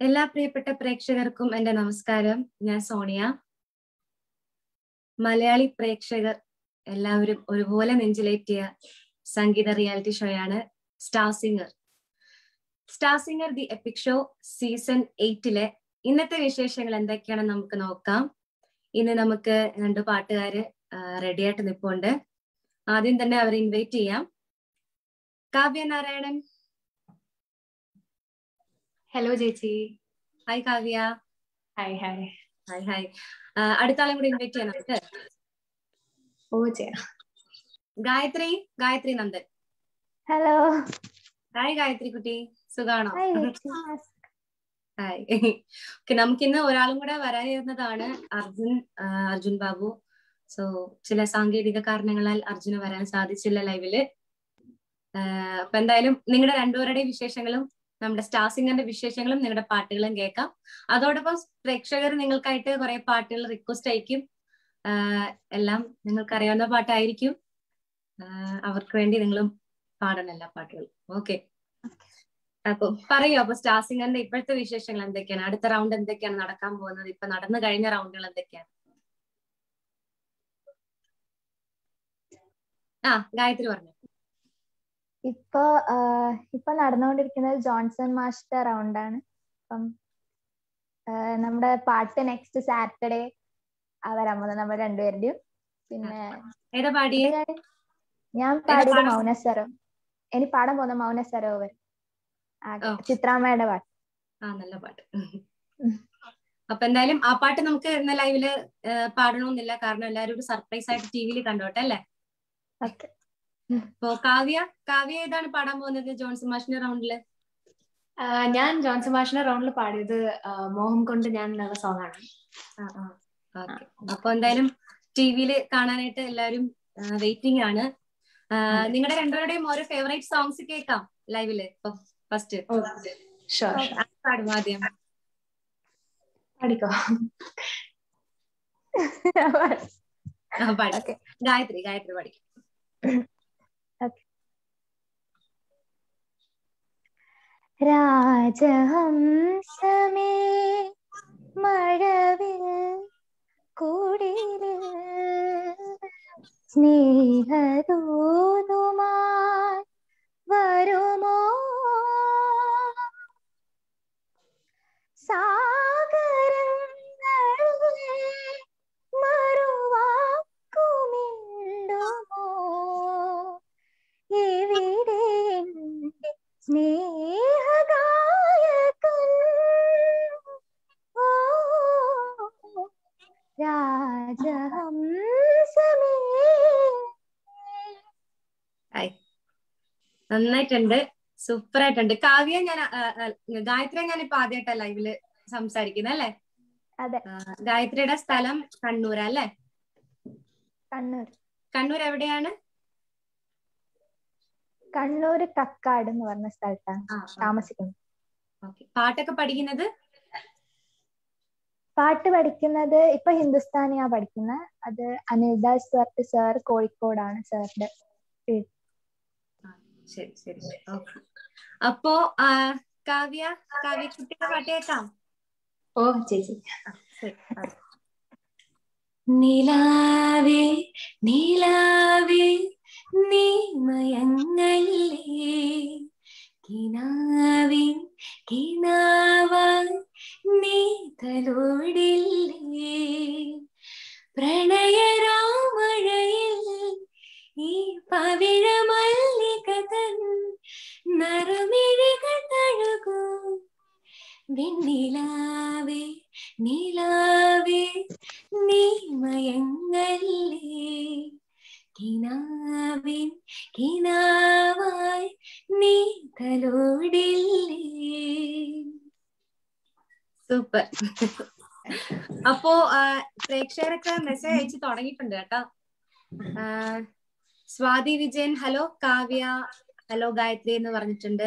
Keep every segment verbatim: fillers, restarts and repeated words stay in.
എല്ലാ പ്രിയപ്പെട്ട പ്രേക്ഷകർക്കും എന്റെ നമസ്കാരം. ഞാൻ സോണിയ. മലയാളി പ്രേക്ഷകർ എല്ലാവരും ഒരുപോലെ നെഞ്ചിലേറ്റിയ സംഗീത റിയാലിറ്റി ഷോയാണ് Star Singer. Star Singer the epic show season എയ്റ്റിലെ ഇന്നത്തെ വിശേഷങ്ങൾ എന്തൊക്കെയാണെന്ന് നമുക്ക് നോക്കാം. ഇന്ന് നമുക്ക് രണ്ട് പാട്ടുകാര് റെഡിയായിട്ട് നിൽപ്പുണ്ട്. ആദ്യം തന്നെ അവരെ ഇൻവൈറ്റ് ചെയ്യാം. കാവ്യ നാരായണൻ. ഹലോ ചേച്ചി. Hi Kavya. Hi hi hi hi അടുത്ത ആളെ കൂടി ഇൻവൈറ്റ് ചെയ്യാം നമുക്ക്. ഓ ചെയ്യാം. ഗായത്രി ഗായത്രി നന്ദൻ. ഹലോ. ഹായ് ഗായത്രി കുട്ടി, സുഖാണോ? ഹായ്. ഓക്കെ, നമുക്കിന്ന് ഒരാളും കൂടെ വരാനിരുന്നതാണ്, അർജുൻ അർജുൻ ബാബു. സോ ചില സാങ്കേതിക കാരണങ്ങളാൽ അർജുന് വരാൻ സാധിച്ചില്ല ലൈവില്. അപ്പൊ എന്തായാലും നിങ്ങളുടെ രണ്ടുപേരുടെയും വിശേഷങ്ങളും നമ്മുടെ സ്റ്റാർ സിംഗറിന്റെ വിശേഷങ്ങളും നിങ്ങളുടെ പാട്ടുകളും കേൾക്കാം. അതോടൊപ്പം പ്രേക്ഷകർ നിങ്ങൾക്കായിട്ട് കുറെ പാട്ടുകൾ റിക്വസ്റ്റ് അയക്കും. എല്ലാം നിങ്ങൾക്ക് അറിയാവുന്ന പാട്ടായിരിക്കും. അവർക്ക് വേണ്ടി നിങ്ങളും പാടണം എല്ലാ പാട്ടുകളും. ഓക്കെ, അപ്പൊ പറയൂ. അപ്പൊ സ്റ്റാർ സിംഗറിന്റെ ഇപ്പോഴത്തെ വിശേഷങ്ങൾ എന്തൊക്കെയാണ്? അടുത്ത റൗണ്ട് എന്തൊക്കെയാണ് നടക്കാൻ പോകുന്നത്? ഇപ്പൊ നടന്നു കഴിഞ്ഞ റൗണ്ടുകൾ എന്തൊക്കെയാണ്? ആ ഗായത്രി പറഞ്ഞു. ഇപ്പൊ ഇപ്പൊ നടന്നുകൊണ്ടിരിക്കുന്നത് ജോൺസൺ മാസ്റ്റർ റൗണ്ടാണ്. അപ്പം നമ്മുടെ പാട്ട് നെക്സ്റ്റ് സാറ്റർഡേ വരാൻ പോകുന്നത് നമ്മൾ രണ്ടുപേരുടെയും. പിന്നെ ഏതാ പാടിയേ? ഞാൻ പാടിയത് മൗനസരം. ഇനി പാടാൻ പോകുന്ന മൗനസരോവർ, ചിത്രാമ്മയുടെ പാട്ട്. ആ നല്ല പാട്ട്. അപ്പൊ എന്തായാലും ആ പാട്ട് നമുക്ക് ഇന്ന് ലൈവില് പാടണമെന്നില്ല, കാരണം എല്ലാവരും ഒരു സർപ്രൈസ് ആയിട്ട് ടി വിയിൽ കണ്ടോട്ടെ അല്ലേ? ഓക്കെ. അപ്പൊ കാവ്യ കാവ്യ ഏതാണ് പാടാൻ പോകുന്നത് ജോൺസൺ മാഷിന്റെ റൗണ്ടില്? ഞാൻ ജോൺസൺ മാഷിന്റെ റൗണ്ടിൽ പാടിയത് മോഹം കൊണ്ട് ഞാൻ എന്നുള്ള സോങ് ആണ്. അപ്പൊ എന്തായാലും ടി വിയില് കാണാനായിട്ട് എല്ലാവരും വെയിറ്റിംഗ് ആണ്. നിങ്ങളുടെ രണ്ടുപേരുടെയും ഓരോ ഫേവറേറ്റ് സോങ്സ് കേൾക്കാം ലൈവില്. ഫസ്റ്റ് പാടും. ആദ്യം പാടിക്കോ. ഗായത്രി ഗായത്രി പാടിക്കും. രാജഹംസമേ മഴവിൽ കുടിലിൽ സ്നേഹദൂതുമായി വരുമോ? സാഗരങ്ങളെ മറുവാക്കുമിണ്ടുമോ? എവിടെ എന്റെ സ്നേഹഗായകൻ? ഓ രാജഹംസമേ. നന്നായിട്ടുണ്ട്, സൂപ്പർ ആയിട്ടുണ്ട്. കാവ്യ ഞാൻ ഗായത്രിയെ ഞാൻ ഇപ്പൊ ആദ്യമായിട്ടാ ലൈവില് സംസാരിക്കുന്നത് അല്ലേ? അതെ. ഗായത്രിയുടെ സ്ഥലം കണ്ണൂരാ അല്ലേ? കണ്ണൂർ. കണ്ണൂർ എവിടെയാണ്? കണ്ണൂര് കക്കാട് എന്ന് പറഞ്ഞ സ്ഥലത്താണ് താമസിക്കുന്നത്. പാട്ടൊക്കെ പഠിക്കുന്നത്? പാട്ട് പഠിക്കുന്നത് ഇപ്പൊ ഹിന്ദുസ്ഥാനിയാ പഠിക്കുന്നത്. അത് അനിൽദാസ് പറഞ്ഞ സാർ കോഴിക്കോടാണ് സാറിന്റെ വീട്. ശരി ശരി ഓക്കെ. അപ്പോ കാവ്യ കാവ്യ കുട്ടിയുടെ പാട്ട് കേൾക്കാം. ഓ ചേച്ചി. നിലാവേ നിലാവേ നീ മയങ്ങല്ലേ, കിനാവിൻ കിനാവായി നീ തലോടില്ലേ, പ്രണയരാമഴയിൽ ഈ പവിഴമല്ലിക തൻ നറുമിഴികൾ തഴുകൂ, വെണ്ണിലാവേ നിലാവേ നീ മയങ്ങല്ലേ, കിനാവിൻ കിനാവായി നീ തലോടില്ലേ. സൂപ്പർ. അപ്പോ പ്രേക്ഷകരൊക്കെ മെസ്സേജ് അയച്ചു തുടങ്ങിയിട്ടുണ്ട് കേട്ടോ. സ്വാതി വിജയൻ ഹലോ കാവ്യ, ഹലോ ഗായത്രി എന്ന് പറഞ്ഞിട്ടുണ്ട്.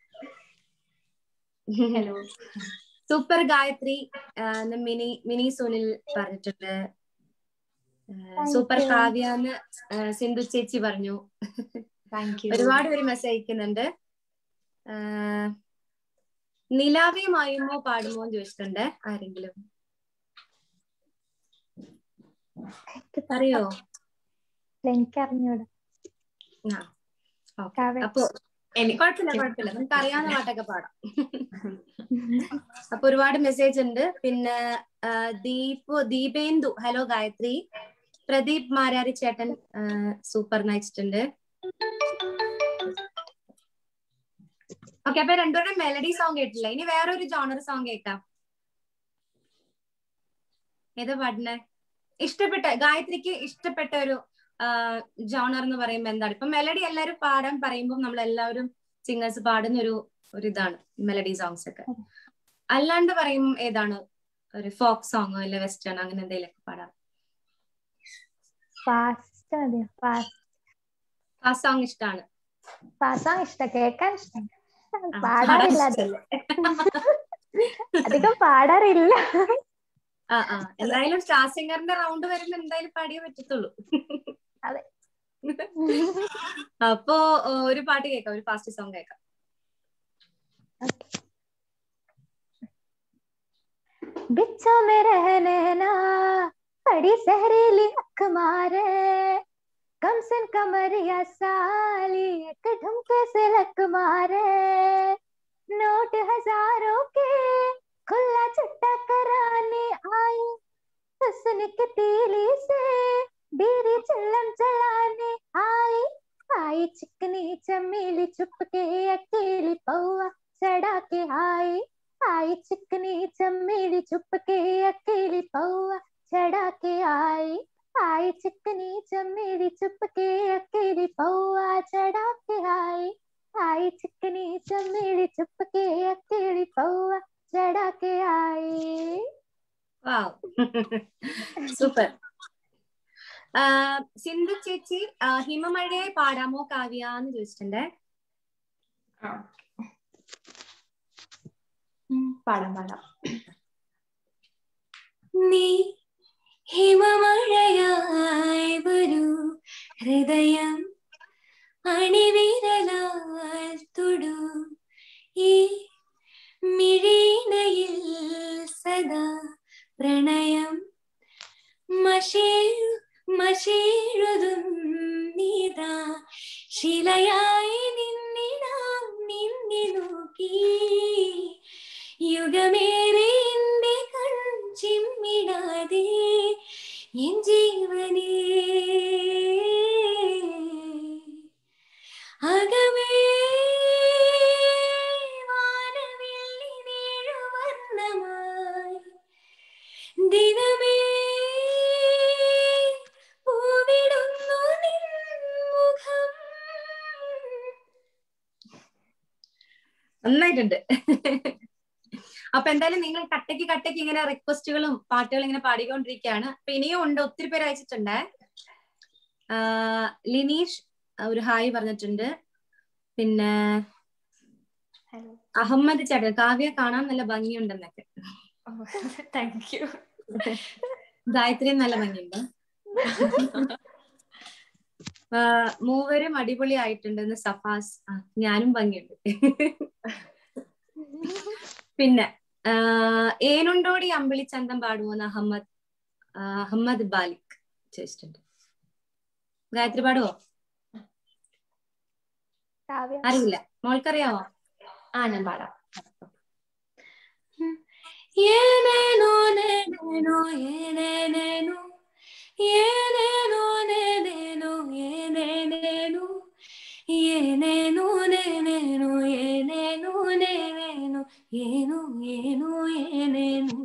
Hello super Gayathri. മിനി മിനി സുനിൽ പറഞ്ഞിട്ടുണ്ട്. സൂപ്പർ കാവ്യ എന്ന് സിന്ധു ചേച്ചി പറഞ്ഞു. ഒരുപാട് പേര് മെസ്സേജ് അയക്കുന്നുണ്ട്. നിലാവേ മായുമോ പാടുമോ എന്ന് ചോദിച്ചിട്ടുണ്ട്. ആരെങ്കിലും അറിയോ? എനിക്ക് അറിഞ്ഞൂടാ. അപ്പൊ കുഴപ്പമില്ല കുഴപ്പമില്ല നമുക്ക് അറിയാവുന്ന പാട്ടൊക്കെ പാടാം. അപ്പൊ ഒരുപാട് മെസ്സേജ് ഉണ്ട്. പിന്നെ ദീപ് ദീപേന്ദു ഹലോ ഗായത്രി. പ്രദീപ് മാരാരി ചേട്ടൻ സൂപ്പർ നയിച്ചിട്ടുണ്ട്. ഓക്കെ, അപ്പൊ രണ്ടുപേരുടെ മെലഡി സോങ് കേട്ടില്ല. ഇനി വേറൊരു ജോണർ സോങ് കേൾക്കാം. ഏതാ പാടിനെ? ഇഷ്ടപ്പെട്ട ഗായത്രിക്ക് ഇഷ്ടപ്പെട്ട ഒരു ജോണർ എന്ന് പറയുമ്പോ എന്താണ്? ഇപ്പൊ മെലഡി എല്ലാവരും പാടാൻ പറയുമ്പോൾ നമ്മൾ എല്ലാവരും സിംഗേഴ്സ് പാടുന്ന ഒരു ഒരു ഇതാണ് മെലഡി സോങ്സ് ഒക്കെ. അല്ലാണ്ട് പറയും ഏതാണ്? ഒരു ഫോക്ക് സോങ്ങോ അല്ലെ വെസ്റ്റേൺ അങ്ങനെ എന്തെങ്കിലുമൊക്കെ പാടാം. ഫാസ്റ്റ് സോങ് ഇഷ്ടമാണ്. ഫാസ്റ്റ് സോങ് ഇഷ്ടം, കേൾക്കാൻ ഇഷ്ടം, പാടാറില്ല. അധികം പാടാറില്ല. ആ ആ എന്തായാലും സ്റ്റാർ സിംഗറിന്റെ റൗണ്ട് വരുമ്പോ എന്തായാലും പാടിയേ പറ്റത്തുള്ളൂ. അതെ. അപ്പോ ഒരു പാട്ട് കേൾക്കാം, ഒരു ഫാസ്റ്റ് സോങ് കേൾക്കാം. बिच्छो में रहने ना बड़ी सहरीली अख मारे कम से कमरिया साली एक ढुमके से लक मारे नोट हजारों के खुला चिट्टा कराने आई हुस्न की तीली से बीरी चिल्लम चलाने आई आई चिकनी चमेली चुप के अकेली पौआ चढ़ा के आई आई चिकनी चमेली चुप के अकेली पौआ चढ़ा के आई आई चिकनी चमेली चुप के अकेली पौआ चढ़ा के आई आई चिकनी चमेली चुप के अकेली पौआ चढ़ा के आई. സൂപ്പർ. സിന്ധു ചേച്ചി ഹിമമഴയെ പാടാമോ കാവ്യ എന്ന് ചോദിച്ചിട്ടുണ്ട്. പാടാം പാടാം. നീ ഹിമമഴയായി വരൂ ഹൃദയം അണിവിരലാൽ തൊടൂ ഈ മിഴിനയിൽ സദാ പ്രണയം മഷേഴു മഷേഴുതും നീതാ ശിലയായി നിന്നിടാം നിന്നെ നോക്കി യുഗമേറെ എന്റെ കൺചിമ്മിടാതെ എൻ ജീവനേ അകമേ വാനവില്ലിനേഴുവർണ്ണമായി ദിനമേ പൂവിടുന്നു നിൻ മുഖം. നന്നായിട്ടുണ്ട്. അപ്പൊ എന്തായാലും നിങ്ങൾ കട്ടയ്ക്ക് കട്ടയ്ക്ക് ഇങ്ങനെ റിക്വസ്റ്റുകളും പാട്ടുകളും ഇങ്ങനെ പാടിക്കൊണ്ടിരിക്കുകയാണ്. അപ്പൊ ഇനിയും ഉണ്ട്, ഒത്തിരി പേര് അയച്ചിട്ടുണ്ട്. ലിനീഷ് ഒരു ഹായ് പറഞ്ഞിട്ടുണ്ട്. പിന്നെ അഹമ്മദ് ചേട്ടൻ കാവ്യ കാണാൻ നല്ല ഭംഗിയുണ്ടെന്നൊക്കെ. Thank you. ഗായത്രിയും നല്ല ഭംഗിയുണ്ട്. മൂവരും അടിപൊളി ആയിട്ടുണ്ടെന്ന് സഫാസ്. ഞാനും ഭംഗിയുണ്ട്. പിന്നെ ഏനുണ്ടോടി അമ്പിളി ചന്തം പാടുമോന്ന് അഹമ്മദ് അഹമ്മദ് ബാലിക് ചോദിച്ചിട്ടുണ്ട്. ഗായത്രി പാടുവോ? അറിയില്ല, മോൾക്കറിയാവോ? ആ ഞാൻ പാടാം. ഏനേനോ നേനേനോ ഏനേനേനോ ഏനേനോ നേനേനോ ഏനേനേനോ ഏനേനോ നേനേനോ ഏനേനോ നേനേനോ ഏനോ ഏനോ ഏനേനോ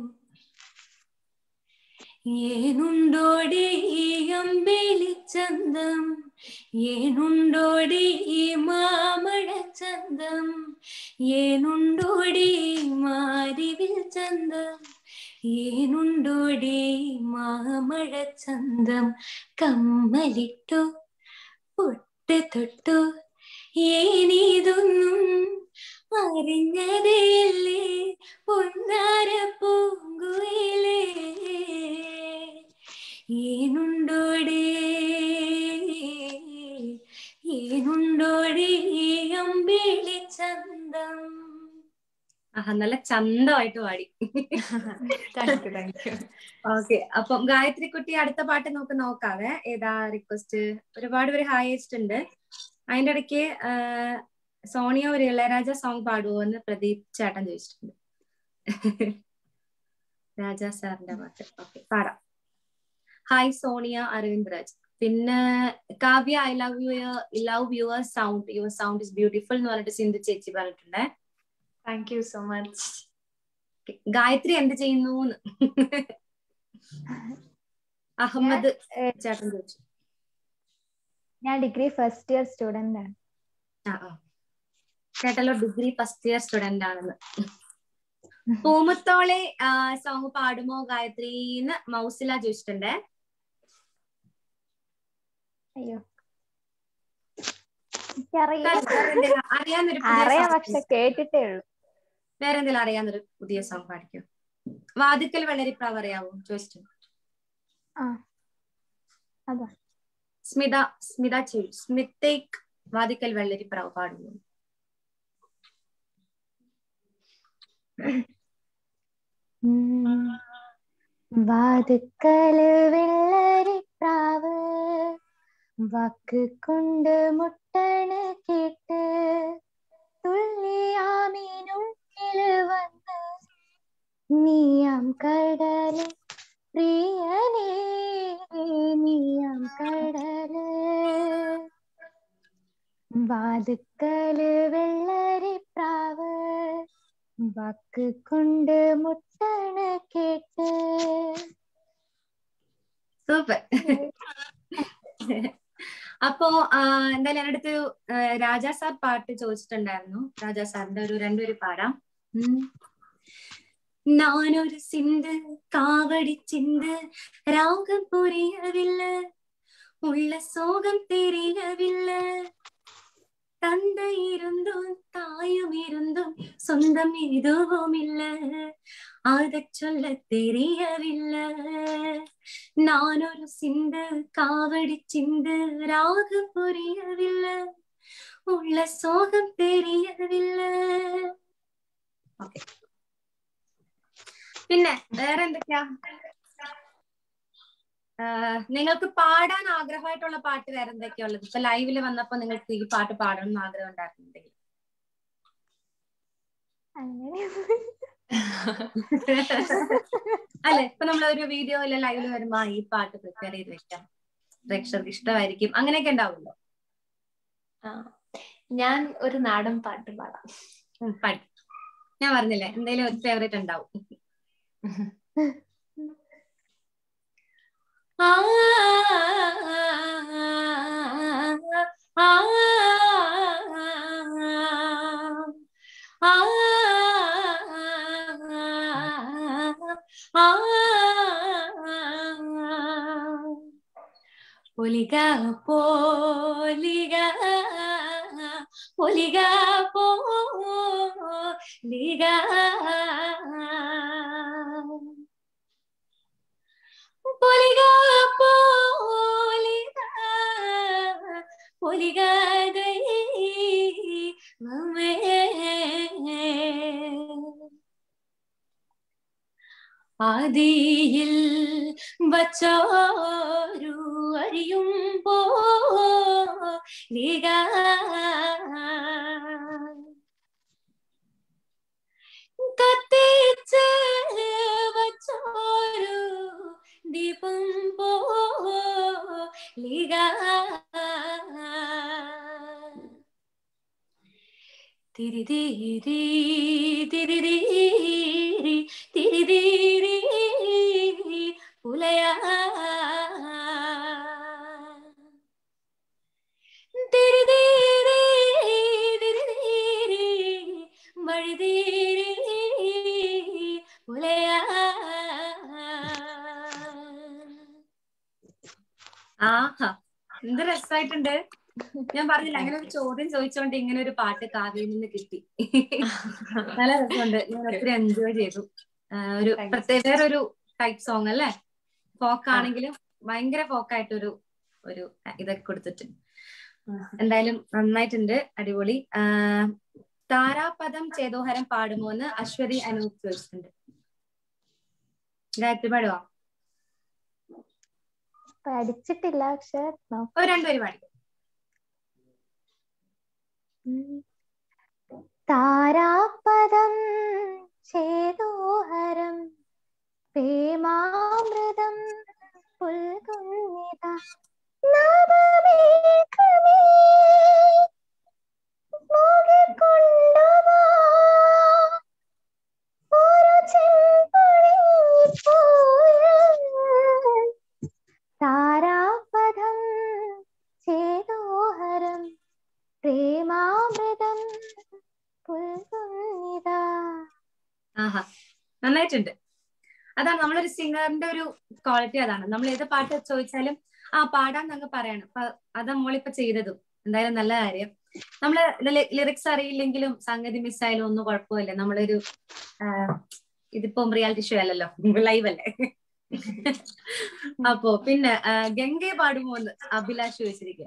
ഏനുണ്ടോടി ഈ അമ്പിളി ചന്തം ഏനുണ്ടോടി ഈ മാമഴ ചന്തം ഏനുണ്ടോടി മാരിവിൽ ചന്തം ഏനുണ്ടോടി മാമഴ ചന്തം കമ്മലിട്ടു പൊട്ട് തൊട്ടു ഏനീതൊന്നും അറിഞ്ഞതേലേ പൊന്നാര പൂങ്കുയിലേ ഏനുണ്ടോടി ഏനുണ്ടോടി അമ്പിളി ചന്തം. ആ ആഹ് നല്ല ചന്തമായിട്ട് പാടി. Thank you thank you. Okay, അപ്പം ഗായത്രി കുട്ടി അടുത്ത പാട്ട് നമുക്ക് നോക്കാവേ. ഏതാ റിക്വസ്റ്റ്? ഒരുപാട് പേര് ഹായ് അയച്ചിട്ടുണ്ട്. അതിന്റെ ഇടയ്ക്ക് സോണിയ ഒരു ഇളയരാജ സോങ് പാടുവോ എന്ന് പ്രദീപ് ചേട്ടൻ ചോദിച്ചിട്ടുണ്ട്. രാജാ സാറിന്റെ പാട്ട്. ഓക്കെ, പാടാം. ഹായ് സോണിയ, അരവിന്ദ് രാജ്. പിന്നെ Kavya, I love you love your sound your sound is beautiful എന്ന് പറഞ്ഞിട്ട് സിന്ധു ചേച്ചി പറഞ്ഞിട്ടുണ്ടേ. Thank you so much. Gayathri എന്ത് ചെയ്യുന്നു? അഹമ്മദ് ചേട്ടൻ ചോദിച്ചു. ഞാൻ ഡിഗ്രി ഫസ്റ്റ് ഇയർ സ്റ്റുഡന്റ് ആണ്. ആ ആ കേട്ടല്ലോ, ഡിഗ്രി ഫസ്റ്റ് ഇയർ സ്റ്റുഡന്റ് ആണെന്ന്. പൂമുത്തോളെ സോങ് പാടുമോ ഗായത്രിന്ന് മൗസില ചോദിച്ചിട്ടുണ്ടേ. അയ്യോ എനിക്കറിയില്ല. അറിയാവുന്നൊരു അറിയാം, പുതിയ പക്ഷെ കേട്ടിട്ടേ ഉള്ളൂ. വേറെ എന്തെങ്കിലും അറിയാവുന്നൊരു പുതിയ സോങ് പാടിക്കോ. വാതിക്കൽ വെള്ളരിപ്രാവ് അറിയാവോ ചോദിച്ചിട്ടുണ്ട്. ആ അതാ സ്മിത സ്മിത ചെയ് സ്മിതേക്ക് വാതിക്കൽ വെള്ളരിപ്രാവ് പാടുന്നു. വാതിക്കല് വെള്ളരിപ്രാവ് വാക്ക് കൊണ്ട് മുട്ടണ കേട്ട് തുള്ളിയാമീനുള്ളില് വന്ന് നീയാം കടല് പ്രിയനേ നീയാം കടല്. വാതിക്കല് വെള്ളരിപ്രാവ് വാക്ക് കൊണ്ട് മുട്ടണ കേട്ട്. സൂപ്പർ. അപ്പോ എന്തായാലും എൻ്റെ അടുത്ത് രാജാ സാർ പാട്ട് ചോദിച്ചിട്ടുണ്ടായിരുന്നു. രാജാ സാറിന്റെ ഒരു രണ്ടുപേര് പാടാം. നാനൊരു സിന്ത് കാവടി ചിന്ത് രാഗം പുரியவில்லை ഉള്ള സോകം தெரியவில்லை தந்தை இருந்தும் தாயும் இருந்தும் சொந்தம் எதுவும் இல்லை அத சொல்ல தெரியவில்லை. நான் ஒரு சிந்து காவடி சிந்து ராகம் புரியவில்லை உள்ள சோகம் தெரியவில்லை. ഓക്കെ, പിന്നെ വേറെ എന്തൊക്കെയാ നിങ്ങൾക്ക് പാടാൻ ആഗ്രഹമായിട്ടുള്ള പാട്ട് വേറെ എന്തൊക്കെയാ ഉള്ളത്? ഇപ്പൊ ലൈവില് വന്നപ്പോ നിങ്ങൾക്ക് ഈ പാട്ട് പാടണം എന്ന് ആഗ്രഹം ഉണ്ടായിരുന്നുണ്ടെങ്കിൽ? അല്ലെ, ഇപ്പൊ നമ്മളൊരു വീഡിയോ അല്ലെ ലൈവില് വരുമ്പോ ഈ പാട്ട് പ്രിപ്പയർ ചെയ്ത് വെക്കാം, പ്രേക്ഷകർക്ക് ഇഷ്ടമായിരിക്കും, അങ്ങനെയൊക്കെ ഉണ്ടാവുമല്ലോ. ഞാൻ ഒരു നാടൻ പാട്ട് പാടാം. പാടി, ഞാൻ പറഞ്ഞില്ലേ എന്തെങ്കിലും ഒരു ഫേവറേറ്റ് ഉണ്ടാവും. ആ ആ പൊലിക പോലിക പൊലിക പോലിക പൊലിക പോലിക പൊലിക ദൈവമേ ആദിയിൽ വച്ചോരു അറിയുമ്പോ ലിക കത്തിച്ച് വച്ചോരു ദീപം പോ ലിക തിരിതിരി തിരിതിരി തിരിതിരി പുലയ തിരിതിരി തിരിതിരി വഴിതിരി പുലയ. ആഹാ, എന്ത് രസമായിട്ടുണ്ട്. ഞാൻ പറഞ്ഞില്ല, അങ്ങനെ ഒരു ചോദ്യം ചോദിച്ചോണ്ട് ഇങ്ങനെ ഒരു പാട്ട് കാവ്യയിൽ നിന്ന് കിട്ടി. നല്ല രസമുണ്ട്, ഞാൻ ഒത്തിരി എൻജോയ് ചെയ്തു. ഒരു പ്രത്യേക വേറൊരു ടൈപ്പ് സോങ് അല്ലേ, ഫോക്ക് ആണെങ്കിലും ഭയങ്കര ഫോക്കായിട്ടൊരു ഒരു ഇതൊക്കെ കൊടുത്തിട്ട് എന്തായാലും നന്നായിട്ടുണ്ട്, അടിപൊളി. താരാപദം ചേതോഹരം പാടുമോന്ന് അശ്വതി അനൂപ് ചോദിച്ചിട്ടുണ്ട്. ഗായത്രി പാടുവാ? പഠിച്ചിട്ടില്ല പക്ഷെ ഒരു രണ്ടുപേര് പാടി. താരാപദം ചേതോഹരം പ്രേമാമൃതം പുൽകുന്നിതാ നവമേഘമേ മോഹിക്കൊണ്ടുവാ ഒരു ചെമ്പൊളിപ്പൂവ് താരാപദം ചേതോഹരം പ്രേമാമൃതം പുൽകുന്നിതാ. ആഹാ, നന്നായിട്ടുണ്ട്. അതാണ് നമ്മളൊരു സിംഗറിന്റെ ഒരു ക്വാളിറ്റി. അതാണ് നമ്മൾ ഏത് പാട്ട് ചോദിച്ചാലും ആ പാടാൻ അങ്ങ് പറയണം. അപ്പൊ അതാ മോളിപ്പോ ചെയ്തതും. എന്തായാലും നല്ല കാര്യം. നമ്മള് ലിറിക്സ് അറിയില്ലെങ്കിലും സംഗതി മിസ്സായാലും ഒന്നും കുഴപ്പമില്ല. നമ്മളൊരു ഇതിപ്പം റിയാലിറ്റി ഷോ അല്ലല്ലോ, ലൈവ് അല്ലേ. അപ്പോ പിന്നെ ഗംഗയെ പാടുമോന്ന് അഭിലാഷ് ചോദിച്ചിരിക്കുക.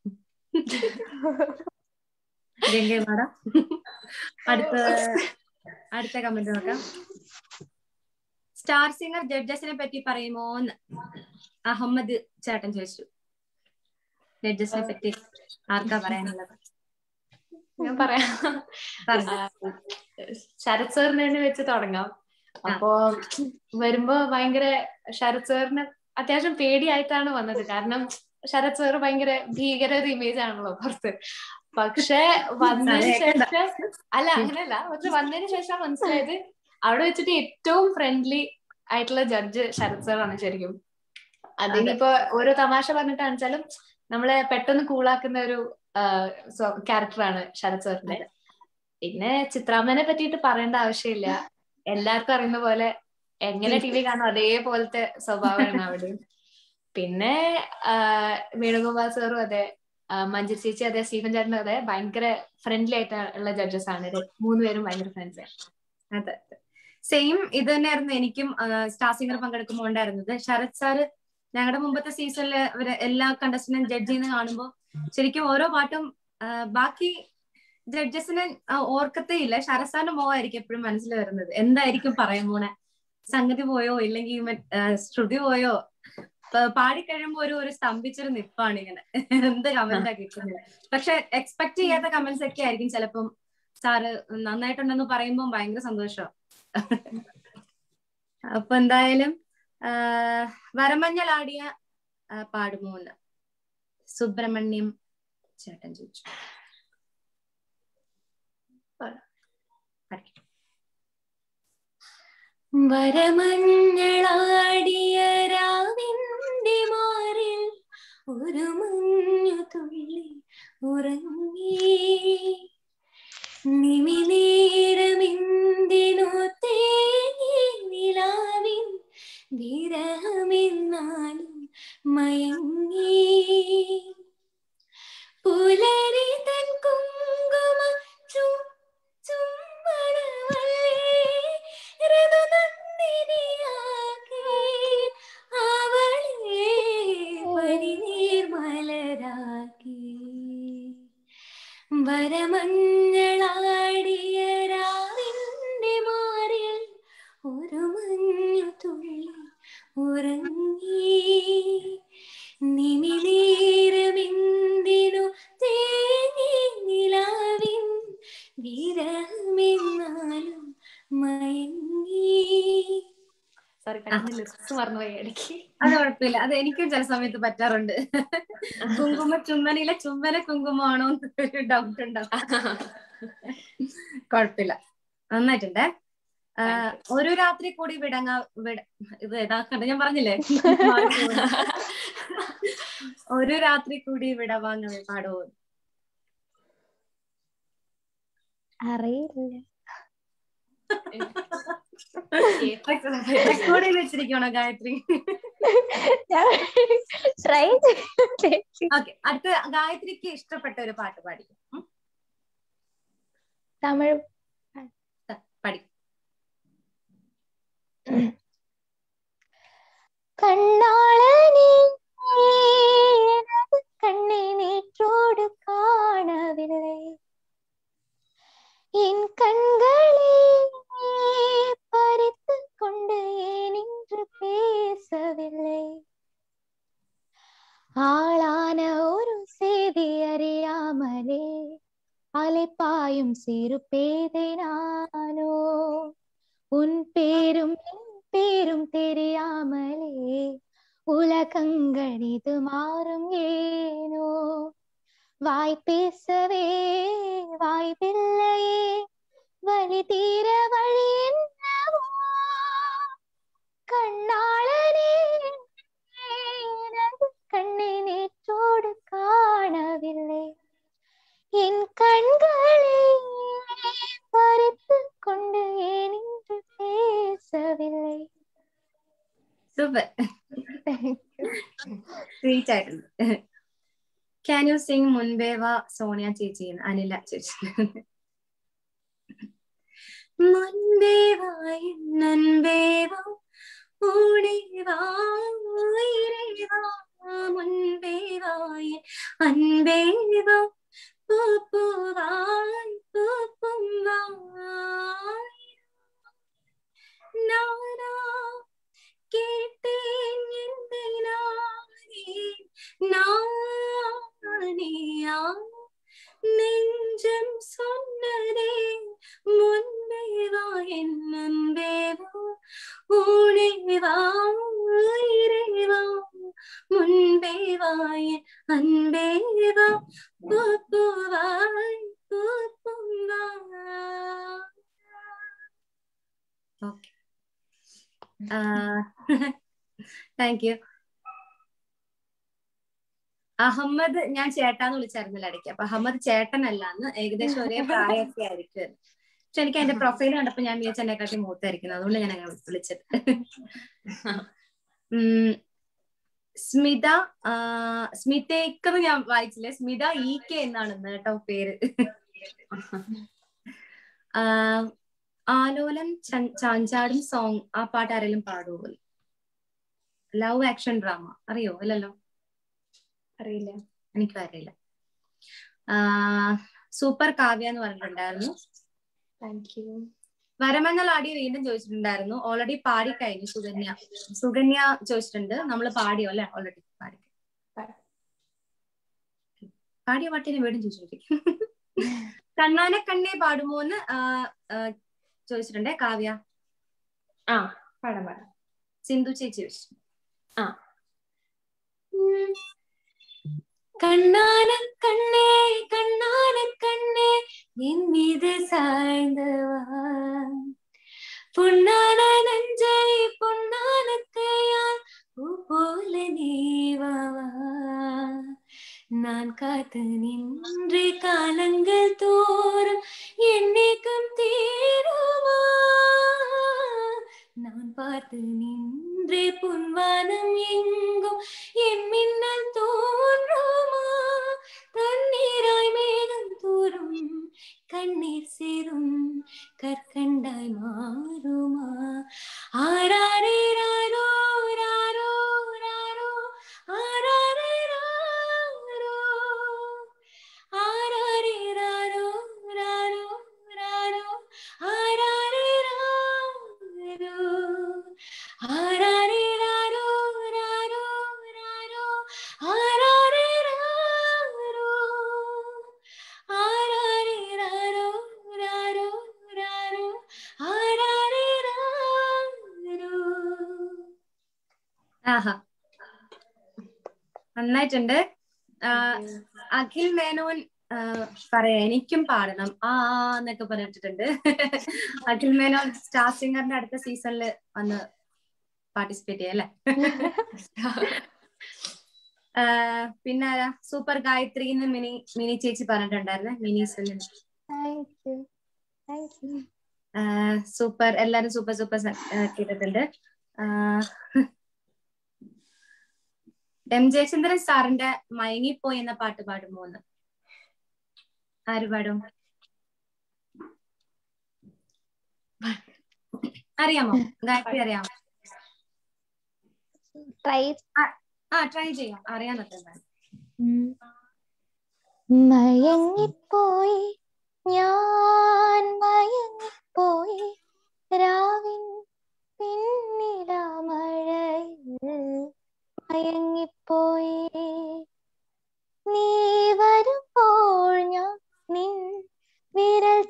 ഗംഗയെ പാടാം. അടുത്ത അടുത്ത കമന്റ് നോക്കാം. സ്റ്റാർ സിംഗർ ജഡ്ജസിനെ പറ്റി പറയുമോന്ന് അഹമ്മദ് ചേട്ടൻ ചോദിച്ചു. ജഡ്ജസിനെ പറ്റി ആർക്കാ പറയാനുള്ളത്? ഞാൻ പറയാം. ശരത് സാറിനെ വെച്ച് തുടങ്ങാം. അപ്പോ വരുമ്പോ ഭയങ്കര ശരത് സാറിന് അത്യാവശ്യം പേടിയായിട്ടാണ് വന്നത്. കാരണം ശരത് സാറ് ഭയങ്കര ഭീകര ഒരു ഇമേജ് ആണല്ലോ പുറത്ത്. പക്ഷെ വന്നതിന് ശേഷം അല്ല അങ്ങനെയല്ല, പക്ഷെ വന്നതിന് ശേഷം മനസ്സിലായത് അവിടെ വെച്ചിട്ട് ഏറ്റവും ഫ്രണ്ട്ലി ആയിട്ടുള്ള ജഡ്ജ് ശരത് സാറാണ് ശരിക്കും. അതിനിപ്പോ ഓരോ തമാശ പറഞ്ഞിട്ടാണെച്ചാലും നമ്മളെ പെട്ടെന്ന് കൂളാക്കുന്ന ഒരു ക്യാരക്ടറാണ് ശരത് സാറിന്റെ. പിന്നെ ചിത്രാമ്മനെ പറ്റിയിട്ട് പറയേണ്ട ആവശ്യമില്ല. എല്ലാവർക്കും അറിയുന്ന പോലെ എങ്ങനെ ടി വി കാണും അതേപോലത്തെ സ്വഭാവമാണ് അവിടെ. പിന്നെ വേണുഗോപാൽ സാറും അതെ, മഞ്ജു ചേച്ചി അതെ, സ്റ്റീഫൻ ചേട്ടനും അതെ, ഭയങ്കര ഫ്രണ്ട്ലി ആയിട്ടുള്ള ജഡ്ജസ് ആണ്. മൂന്നുപേരും ഭയങ്കര ഫ്രണ്ട്സ്. അതെ, സെയിം ഇത് തന്നെയായിരുന്നു എനിക്കും സ്റ്റാർ സിംഗർ പങ്കെടുക്കുമ്പോൾ ഉണ്ടായിരുന്നത്. ശരത് സാറ് ഞങ്ങളുടെ മുമ്പത്തെ സീസണില് എല്ലാ കണ്ടസ്റ്റന്റും ജഡ്ജ് ചെയ്യുന്ന കാണുമ്പോൾ ശരിക്കും ഓരോ പാട്ടും ബാക്കി ജഡ്ജസിനെ ഓർക്കത്തേ ഇല്ല. ശരത് സാറിന്റെ മോഹമായിരിക്കും എപ്പോഴും മനസ്സിൽ വരുന്നത്. എന്തായിരിക്കും പറയാൻ പോണെ, സംഗതി പോയോ ഇല്ലെങ്കിൽ ശ്രുതി പോയോ, പാടിക്കഴിയുമ്പോ ഒരു ഒരു സ്തംഭിച്ചൊരു നിപ്പാണ് ഇങ്ങനെ. എന്ത് കമന്റാ കിട്ടുന്നത്. പക്ഷെ എക്സ്പെക്ട് ചെയ്യാത്ത കമന്റ്സ് ഒക്കെ ആയിരിക്കും ചിലപ്പം. സാറ് നന്നായിട്ടുണ്ടെന്ന് പറയുമ്പോൾ ഭയങ്കര സന്തോഷമാണ്. അപ്പൊ എന്തായാലും വരമഞ്ഞളാടിയ പാടുമോന്ന് സുബ്രഹ്മണ്യം ചേട്ടൻ ചോദിച്ചു. വരമഞ്ഞളാടിയ രാവിന്റെ മാറിൽ ഒരു മഞ്ഞു തുള്ളി ഉറങ്ങി നിമിനേരമെന്തിനു തേങ്ങി നിലാവിൻ വിരഹമെന്നാലും മയങ്ങി പുലരി തൻ കുങ്കുമ ചു ചുംബനമല്ലേ ഋതുനന്ദിനിയാക്കി അവളെ പനിനീർമലരാക്കി വരമഞ്ഞളാടിയ രാവിന്റെ മാറിൽ ഒരു മഞ്ഞു തുള്ളി ഉറങ്ങി നിമിനേരമെന്തിനു തേങ്ങി നിലാവിൻ വിരഹമെന്നാലും മയങ്ങി. സോറി, ലിറിക്സ് മറന്നുപോയി ഇടയ്ക്ക്. അത് കുഴപ്പമില്ല, അത് എനിക്കും ചില സമയത്ത് പറ്റാറുണ്ട്. കുങ്കുമ ചുമ്മനിലെ ചുമ്മന കുങ്കുമാണോ എന്നൊരു ഡൗട്ട് ഉണ്ടാവും. കുഴപ്പമില്ല, നന്നായിട്ടുണ്ടേ. ഒരു രാത്രി കൂടി വിടങ്ങ വിട ഇത് ഇതാക്കണ്ട, ഞാൻ പറഞ്ഞില്ലേ ഒരു രാത്രി കൂടി വിടവാങ്ങ പാടോ? അറിയില്ല. റെക്കോർഡ് ചെയ്ത് വെച്ചിരിക്കണോ ഗായത്രി? ഓക്കെ, അടുത്ത ഗായത്രിക്ക് ഇഷ്ടപ്പെട്ട ഒരു പാട്ട് പാടി. തമിഴ് പാടി. കണ്ണാളനീ കണ്ണை நேற்றோடு காணவில்லை வாயும் சிறுபேதை நானோ உன் பேரும் என் பேரும் தெரியாமலே உலகங்கள் இது மாறும் ஏனோ வாய் பேசவே வாய்ப்பில்லையே வலி தீர வழி என்னவோ கண்ணாளனே எனது கண்ணை நேற்றோடு காணவில்லை என் கண்களை பறித்து கொண்டு ஏன் இன்று பேசவில்லை. സൂപ്പർ, സ്വീറ്റ് ആയിട്ടുണ്ട്. ക്യാൻ യു സിംഗ് മുൻപേ വാ സോണിയ ചേച്ചി, അനില ചേച്ചി. മുൻപേ വാ നൻപേ വാ ഓടേ വാ ഉയരേ വാ മുൻപേ വാ അൻപേ വാ പൂപ്പൂവായി പൂപ്പും വായ് നാനാ கேட்டேன் என்னை நானே நானேயா நெஞ்சம் சொன்னதே முன்பே வா என் அன்பே வா ஊனே வா உயிரே வா முன்பே வா என் அன்பே வா பூப்பூவாய் பூப்பும் வா. Okay, thank you. അഹമ്മദ് ഞാൻ ചേട്ടാന്ന് വിളിച്ചായിരുന്നില്ല ഇടയ്ക്ക്, അപ്പൊ അഹമ്മദ് ചേട്ടനല്ലാന്ന്, ഏകദേശം ഒരേ പ്രായമൊക്കെ ആയിരിക്കും. പക്ഷെ എനിക്ക് അതിന്റെ പ്രൊഫൈൽ കണ്ടപ്പോ ഞാൻ വിചാരിച്ച എന്നെക്കാട്ടി മൂത്തായിരിക്കുന്നു, അതുകൊണ്ട് ഞാൻ അങ്ങനെ വിളിച്ചത്. ഉം സ്മിത, സ്മിതേക്കെന്ന് ഞാൻ വായിച്ചില്ലേ, സ്മിത ഇ കെ എന്നാണ് കേട്ടോ പേര്. ആലോലം ചാഞ്ചാടും സോങ്, ആ പാട്ട് ആരെങ്കിലും പാടുമോ? ലവ് ആക്ഷൻ ഡ്രാമ അറിയോ? അല്ലല്ലോ, അറിയില്ല, എനിക്കും അറിയില്ല. സൂപ്പർ കാവ്യ എന്ന് പറഞ്ഞിട്ടുണ്ടായിരുന്നു. Thank U. വരമങ്ങൾ ആടിയോ വീണ്ടും ചോദിച്ചിട്ടുണ്ടായിരുന്നു. ഓൾറെഡി പാടി കഴിഞ്ഞു. സുകന്യ സുകന്യ ചോദിച്ചിട്ടുണ്ട്, നമ്മള് പാടിയോ അല്ലെ? ഓൾറെഡി പാടി പാടിയ പാട്ടിനെ വീണ്ടും ചോദിച്ചിട്ടുണ്ട്. കണ്ണാനെ കണ്ണേ പാടുമോന്ന് ചോദിച്ചിട്ടുണ്ടേ കാവ്യ. ആ പാടാം പാടാം. സിന്ധു ചേച്ചി ചോദിച്ചു. ആ കണ്ണാന കണ്ണേ കണ്ണാന കണ്ണേ என் மீது சாய்ந்தவா பொன்னான நஞ்சை பொன்னான கையால் பூ போல நீவாவா நான் காத்து நின்று காலங்கள் தோறும் என்னைக்கும் தீருமா நான் பார்த்து நின்றே பொன்வானம் எங்கும் என் மின்னல் தோன்றுமா தண்ணீராய் மேகம் தூரும் கண்ணீர் சேரும் கற்கண்டாய் மாறுமா ஆராரே ராரோ ராரோ ராரோ ஆராரே ராரோ ஆராரே ராரோ ராரோ ராரோ ஆராரே ராரோ ஆராரே ராரோ ராரோ ராரோ ஆராரே ராரோ ஆராரே ராரோ ராரோ ராரோ ஆராரே ராரോ. ആഹാ, നന്നായിട്ടുണ്ട്. അഖിൽ മേനോൻ പറയാ എനിക്കും പാടണം ആ എന്നൊക്കെ പറഞ്ഞിട്ടുണ്ട്. അഖിൽ മേനോൻ സ്റ്റാർ സിംഗറിന്റെ അടുത്ത സീസണിൽ വന്ന് പാർട്ടിസിപ്പേറ്റ് ചെയ്യല്ലേ? പിന്നെ ആരാ? സൂപ്പർ ഗായത്രി എന്ന് മിനി മിനി ചേച്ചി പറഞ്ഞിട്ടുണ്ടായിരുന്നെ. മിനി സുനിൽ സൂപ്പർ, എല്ലാരും സൂപ്പർ സൂപ്പർ കേട്ടിട്ടുണ്ട്. എം ജയചന്ദ്രൻ സാറിന്റെ മയങ്ങിപ്പോയി എന്ന പാട്ട് പാടുമോന്ന് ആര് പാടും? അറിയാമോ? ഗായത്രി അറിയാമോ? ട്രൈ ആ ട്രൈ ചെയ്യാം, അറിയാന്നൊക്കെ. മയങ്ങിപ്പോയി ഞാൻ മയങ്ങിപ്പോയി രാവിൻ പിന്നിലാമഴയിൽ മയങ്ങിപ്പോയി നീ വരുമ്പോൾ ഞാൻ നിൻ വിരൽ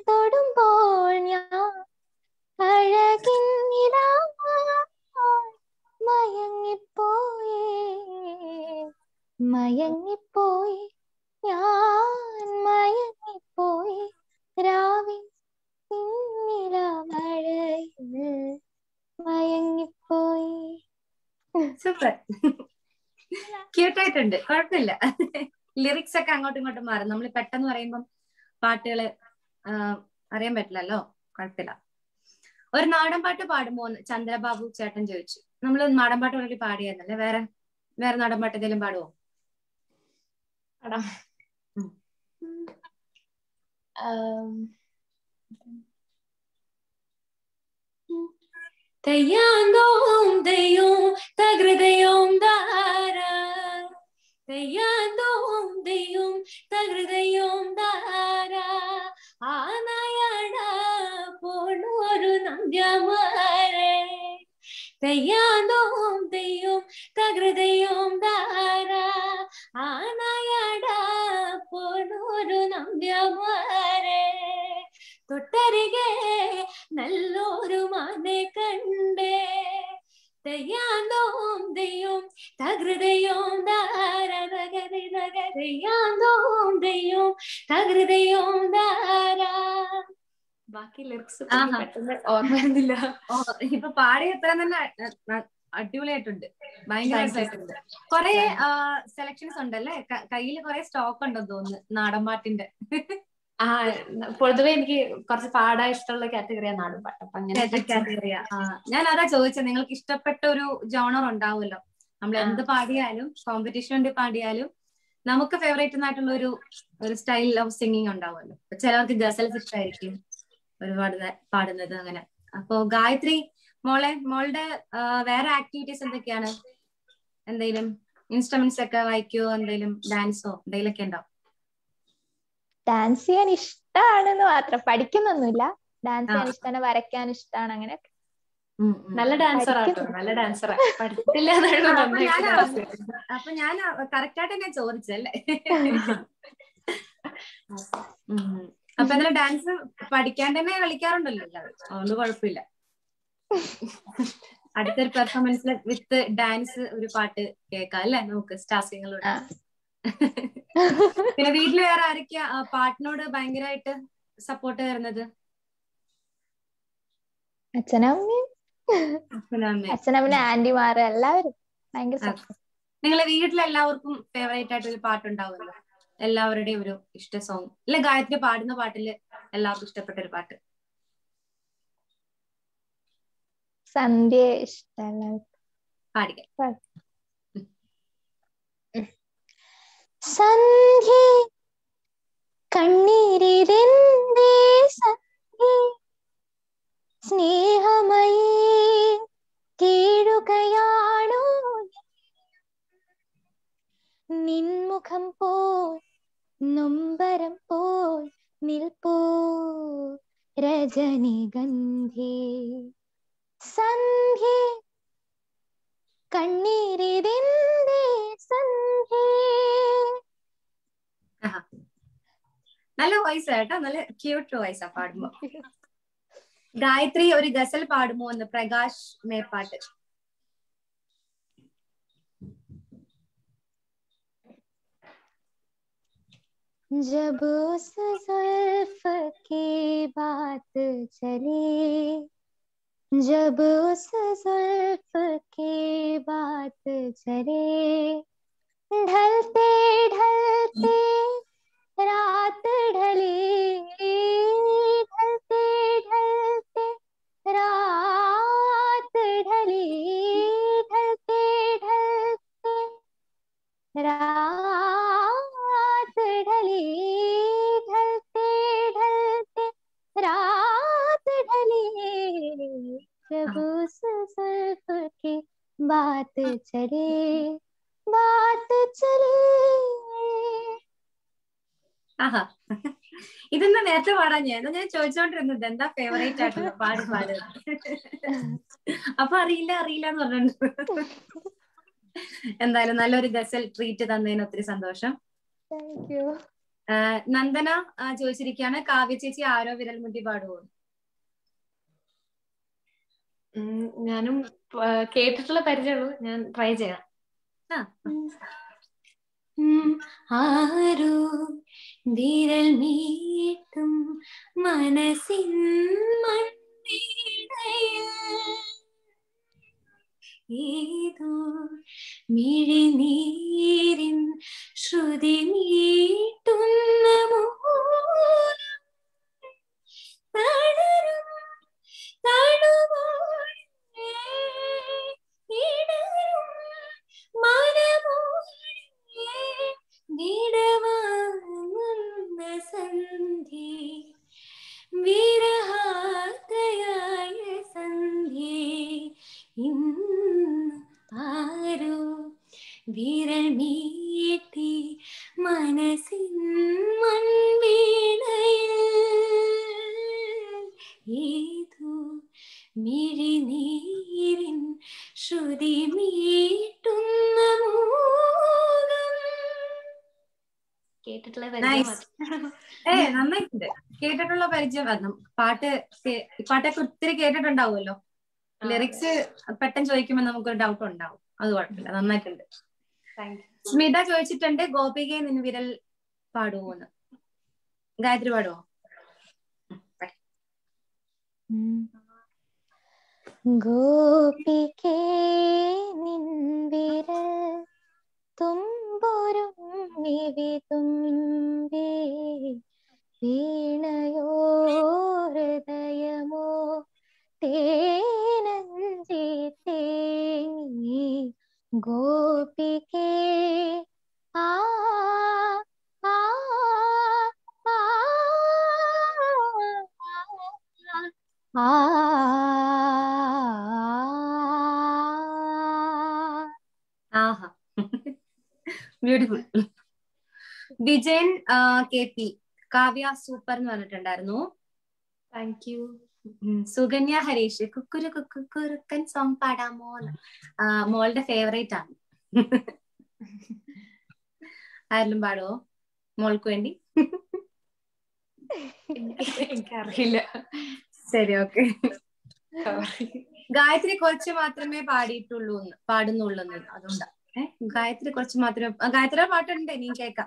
മയങ്ങിപ്പോയി ഞാൻ മയങ്ങിപ്പോയി രാവിൻ നിലാമഴയിൽ മയങ്ങിപ്പോയി. സൂപ്പർ, ക്യൂട്ടായിട്ടുണ്ട്, കുഴപ്പമില്ല. ലിറിക്സ് ഒക്കെ അങ്ങോട്ടും ഇങ്ങോട്ടും മാറും. നമ്മൾ പെട്ടെന്ന് പറയുമ്പം പാട്ടുകള് അറിയാൻ പറ്റില്ലല്ലോ, കുഴപ്പമില്ല. ഒരു നാടൻ പാട്ട് പാടുമോ എന്ന് ചന്ദ്രബാബു ചേട്ടൻ ചോദിച്ചു. നമ്മള് നാടൻ പാട്ട് ഓൾറെഡി പാടിയായിരുന്നല്ലേ, വേറെ വേറെ നാടൻ പാട്ട് എന്തെങ്കിലും പാടുമോ? തെയ്യാന്തോം തെയ്യോം തകൃതയോം ദാര തെയ്യാന്തോം തെയ്യോം തകൃതയോം ദാര ആനയട പോണൊരു നന്ദ്യമാരെ തെയ്യാന്തോം തെയ്യോം തകൃതയോം ദാര ആനയട പോണൊരു നന്ദ്യമാരെ തൊട്ടരികെ നല്ലൊരു മാനെ കണ്ടേ തെയ്യാന്തോം തെയ്യോം തകൃതയോം ദാര നഗരി നഗരയാന്തോം തെയ്യോം തകൃതയോം ദാര. ബാക്കി ലിറിക്സ് പെട്ടെന്ന് ഓർമ്മ വരുന്നില്ല. ഇപ്പൊ പാടിയ എത്ര തന്നെ അടിപൊളിയായിട്ടുണ്ട്, ഭയങ്കര രസമായിട്ടുണ്ട്. കുറെ സെലക്ഷൻസ് ഉണ്ടല്ലേ, കയ്യിൽ കുറെ സ്റ്റോക്ക് ഉണ്ടെന്ന് തോന്നുന്നു നാടൻ പാട്ടിന്റെ. ആ പൊതുവെ എനിക്ക് കുറച്ച് പാടാൻ ഇഷ്ടമുള്ള കാറ്റഗറിയാണ് നാടൻ പാട്ട്. അപ്പൊ അങ്ങനെ കാറ്റഗറിയാ. ഞാൻ അതാ ചോദിച്ചത്, നിങ്ങൾക്ക് ഇഷ്ടപ്പെട്ട ഒരു ജോണർ ഉണ്ടാവുമല്ലോ. നമ്മൾ എന്ത് പാടിയാലും, കോമ്പറ്റീഷൻ വേണ്ടി പാടിയാലും നമുക്ക് ഫേവറേറ്റ് ആയിട്ടുള്ള ഒരു ഒരു സ്റ്റൈൽ ഓഫ് സിംഗിങ് ഉണ്ടാവുമല്ലോ. ചിലർക്ക് ഗസൽസ് ഇഷ്ടമായിരിക്കും ഒരുപാട് പാടുന്നത്, അങ്ങനെ. അപ്പൊ ഗായത്രി മോളെ, മോളുടെ വേറെ ആക്ടിവിറ്റീസ് എന്തൊക്കെയാണ്? എന്തെങ്കിലും ഇൻസ്ട്രുമെന്റ്സ് ഒക്കെ വായിക്കോ, എന്തെങ്കിലും ഡാൻസോ എന്തെങ്കിലും ഒക്കെ ഉണ്ടോ? ഡാൻസ് ചെയ്യാൻ ഇഷ്ടമാണെന്ന് മാത്രം, പഠിക്കുന്നൊന്നുമില്ല. ഡാൻസ് ചെയ്യാൻ ഇഷ്ടമാണ്, വരയ്ക്കാൻ ഇഷ്ടമാണ്, അങ്ങനെയൊക്കെ. നല്ല ഡാൻസർ ആട്ടോ, നല്ല ഡാൻസർ. പഠിച്ചിട്ടില്ല. അപ്പൊ ഞാൻ കറക്റ്റ് ആയിട്ട് ഞാൻ ചോദിച്ചല്ലേ. അപ്പൊ എന്തായാലും ഡാൻസ് പഠിക്കാൻ തന്നെ കളിക്കാറുണ്ടല്ലോ എല്ലാവരും, അതുകൊണ്ട് കുഴപ്പമില്ല. അടുത്തൊരു പെർഫോമൻസിൽ വിത്ത് ഡാൻസ് ഒരു പാട്ട് കേൾക്കാം അല്ലേ നമുക്ക്, സ്റ്റാർസിങ്ങളോട്. പിന്നെ വീട്ടില് വേറെ ആരൊക്കെയാ പാട്ടിനോട് ഭയങ്കരമായിട്ട് സപ്പോർട്ട് വരുന്നത്? അച്ഛനമ്മയും അച്ഛനമ്മ ആന്റിമാര് എല്ലാവരും ഭയങ്കര സപ്പോർട്ട്. നിങ്ങളെ വീട്ടിലെല്ലാവർക്കും ഫേവറേറ്റ് ആയിട്ട് ഒരു പാട്ടുണ്ടാവുമല്ലോ, എല്ലാവരുടെയും ഒരു ഇഷ്ട സോങ് അല്ലെ? ഗായത്രി പാടുന്ന പാട്ടില് എല്ലാവർക്കും ഇഷ്ടപ്പെട്ട ഒരു പാട്ട്? സന്ധ്യ ഇഷ്ടമല്ല, പാടിക്കാം. സന്ധ്യ കണ്ണീരിതെന്തേ സന്ധ്യ സ്നേഹമയീ കേഴുകയാണോ നിൻമുഖം പോൽ നൊമ്പരം പോൽ നിൽപ്പോ രജനിഗന്ധി. സന്ധ്യ കണ്ണീരിതെന്തേ സന്ധ്യ. നല്ല വോയിസ് കേട്ടോ, നല്ല ക്യൂട്ട് വോയിസാ പാടുമ്പോ. ഗായത്രി ഒരു ഗസൽ പാടുമോ എന്ന് പ്രകാശ് മേപ്പാട്ട്. जब उस जुल्फ की बात चली, जब उस जुल्फ की बात चली, ढलते ढलते रात ढली, ढलते ढलते रात ढली, ढलते ढलते रात ढली, ढलते ढलते रात ढली, जब उस जुल्फ की बात चली, बात चली. ആഹാ, ഇതെന്താ നേരത്തെ പാടാൻ? ഞാൻ ഞാൻ ചോദിച്ചോണ്ടിരുന്നത് എന്താ ഫേവറേറ്റ് ആയിട്ടുള്ള പാട് പാട്. അപ്പൊ അറിയില്ല അറിയില്ല എന്ന് പറഞ്ഞിട്ടുണ്ട്. എന്തായാലും നല്ലൊരു ഗസൽ ട്രീറ്റ് തന്നതിന് ഒത്തിരി സന്തോഷം. നന്ദന ചോദിച്ചിരിക്കുകയാണ്, കാവ്യ ചേച്ചി ആരോ വിരൽ മുട്ടി പാടുവോ? ഞാനും കേട്ടിട്ടുള്ള പരിചയമുള്ളൂ, ഞാൻ ട്രൈ ചെയ്യാം. ആരോ വിരൽ മീട്ടും മനസ്സിൻ മൺവീണയിൽ ഏതോ മിഴിനീരിൻ ശ്രുതി മീട്ടുന്ന മൂലം തളരും തണുവോടെ ഇടറും മനമോടെ വിടവാങ്ങുന്ന സന്ധ്യേ വിരഹാർത്തയായ സന്ധ്യേ ഇന്ന് ആരോ വിരൽ മീട്ടി മനസ്സിൻ മൺവീണയിൽ ഏതോ മിഴിനീരിൻ ശ്രുതി മീട്ടുന്ന മൂകം. കേട്ടിട്ടുള്ള ഏ നന്നായിട്ടുണ്ട്. കേട്ടിട്ടുള്ള പരിചയം വരണം. പാട്ട് പാട്ടൊക്കെ ഒത്തിരി കേട്ടിട്ടുണ്ടാവുമല്ലോ. ലിറിക്സ് പെട്ടെന്ന് ചോദിക്കുമ്പോ നമുക്കൊരു ഡൗട്ട് ഉണ്ടാവും. അത് കുഴപ്പമില്ല, നന്നായിട്ടുണ്ട്. സ്മിത ചോദിച്ചിട്ടുണ്ട് ഗോപികയെ നിൻ വിരൽ പാടുവോന്ന്. ഗായത്രി പാടുവോ? ഗോപികേ നിൻ വിരൽ തുമ്പൊരും നിവിതുമ്പി വീണയോ ഹൃദയമോ തേനഞ്ചി തേങ്ങി ഗോപികേ ആ ആ ആ ആ ആഹാ beautiful. Vijayan K P Kavya super എന്ന് പറഞ്ഞിട്ടുണ്ടായിരുന്നു. Thank you. സുകന്യ ഹരീഷ് കുക്കുരു കുക്കുറുക്കൻ സോങ് പാടാമോ? മോളുടെ ഫേവറേറ്റ് ആണ്. ആരെങ്കിലും പാടുവോ മോൾക്ക് വേണ്ടി? എനിക്കറിയില്ല. ശരി, ഓക്കെ. ഗായത്രി കുറച്ച് മാത്രമേ പാടിയിട്ടുള്ളൂ പാടുന്നുള്ളൂ അതുകൊണ്ടാ. ഏഹ് ഗായത്രി കുറച്ച് മാത്രമേ. ഗായത്രിയുടെ പാട്ടുണ്ട്, നീ കേക്കാം.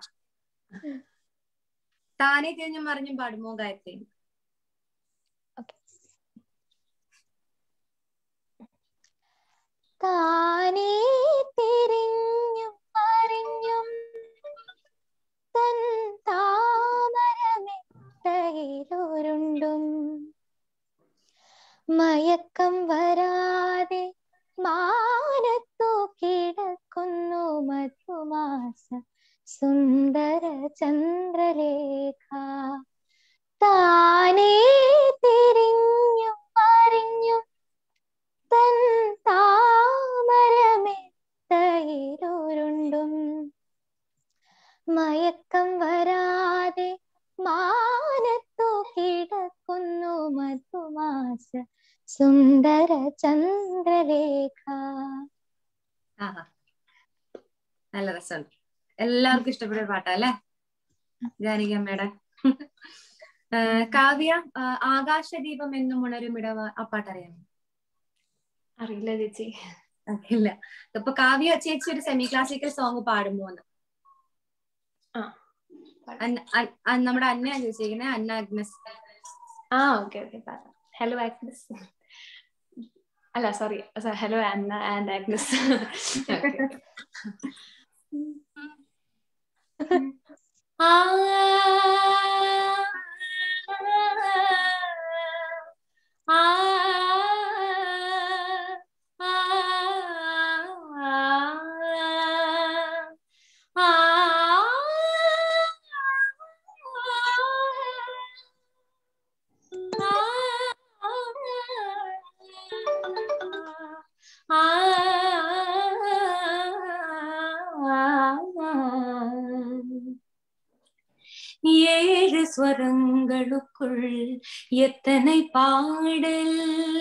താനെ തിരിഞ്ഞും മറിഞ്ഞും പാടുമോ ഗായത്രി? താനേ തിരിഞ്ഞും മറിഞ്ഞും തൻ താമരമെത്തയിലുരുണ്ടും മയക്കം വരാതെ മാനത്തു കിടക്കുന്നു മധുമാസ സുന്ദര ചന്ദ്രലേഖ. താനേ തിരിഞ്ഞും മറിഞ്ഞും തൻ താമരമെത്തയിലുരുണ്ടും മയക്കം വരാതെ മാനത്തു കിടക്കുന്നു മധുമാസ സുന്ദര ചന്ദ്രലേഖ. ആഹാ, നല്ല രസമുണ്ട്. എല്ലാവർക്കും ഇഷ്ടപ്പെട്ട പാട്ടാ അല്ലേ ജാനകിയമ്മയുടെ? കാവ്യ ആകാശദീപം എന്നും ഉണരുമിടവ, ആ പാട്ടറിയാമോ? അറിയില്ല ചേച്ചി. അറിയില്ല. ഇപ്പൊ കാവ്യ ചേച്ചി ഒരു സെമി ക്ലാസിക്കൽ സോങ് പാടുമ്പോന്ന് നമ്മുടെ അന്ന ചോദിച്ചിരിക്കുന്നത്. Anna Agnes. ആ ഓക്കെ ഓക്കെ. Hello Agnes. അല്ല sorry, hello Anna and Agnes. ആ ആ ஏழு ஸ்வரங்களுக்குள் எத்தனை பாடல்,